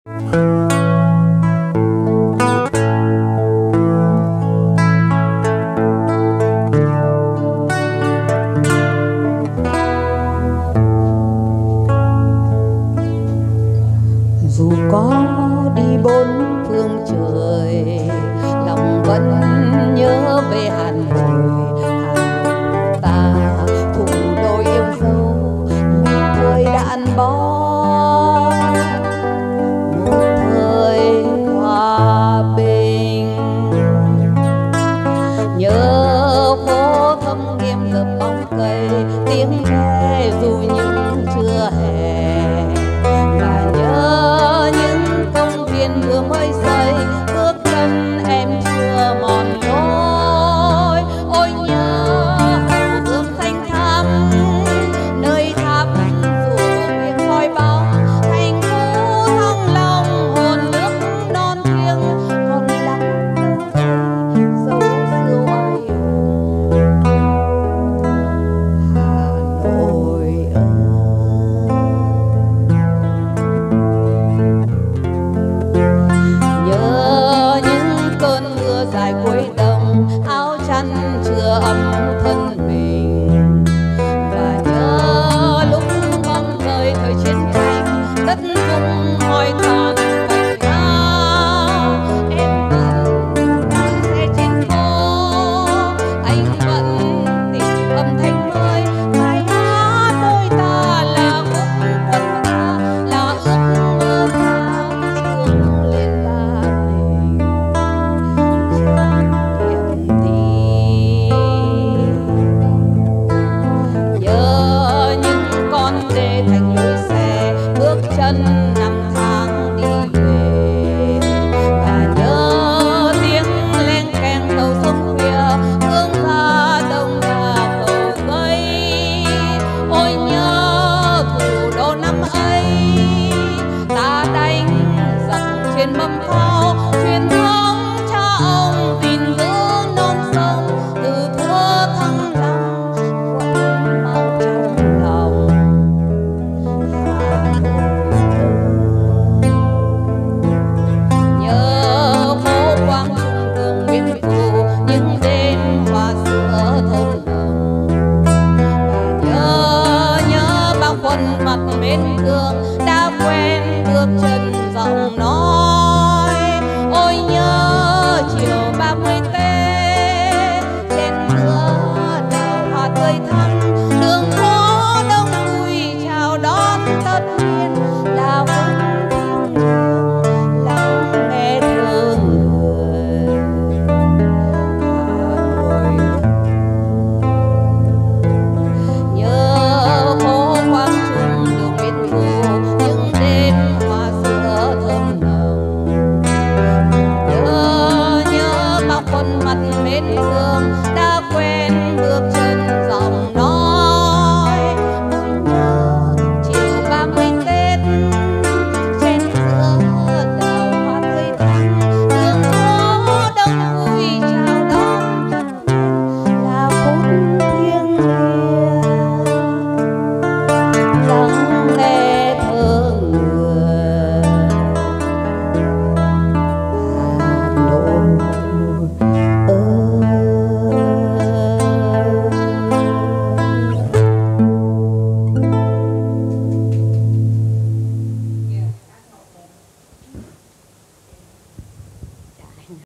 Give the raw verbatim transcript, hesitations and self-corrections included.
Dù có đi bốn phương trời, lòng vẫn nhớ về Hà Nội. Hà Nội ta thủ đô yêu dấu, một thời đã ăn bó, một thời hòa bình. Nhớ phố Thâm Nghiêm lớp bóng cây, tiếng ve dù những trưa hè, và nhớ những công viên vừa mới xây, bước chân em chưa mòn lối. Ôi nhớ hồ Gươm xanh thắm, nơi tháp dù biển soi bóng, thành phố thăng long hồn nước non thiêng còn lặng dấu xưa oai hùng. Hà Nội ơi, nhớ những cơn mưa dài cuối đông, áo chăn chưa ấm thân mình, và nhớ lúc mong rời thời chiến tranh, đất vùng hỏi than cành nhau. Em vẫn đang xe trên phố, anh vẫn tìm âm thanh mới, bài hát đôi ta là khúc quân ca, là ước mơ ta hướng lên ba mình tràn niềm tin. Nhớ những con đê thành lối xe, bước chân năm tháng đi về, và nhớ tiếng len keng tàu sông khuya hướng ra đông nhà cầu giấy. Ôi nhớ thủ đô năm ấy, ta đánh giặc trên mâm pháo, truyền thống cha ông gìn giữ non sông, từ thua thăng long vẫn mang trong lòng. Hà Nội ơi, nhớ phố Quang Trung đường Nguyễn Phủ, những đêm hoa sữa thơm nồng, và nhớ nhớ bao khuôn mặt bên gương đã quen bước chân dòng nó.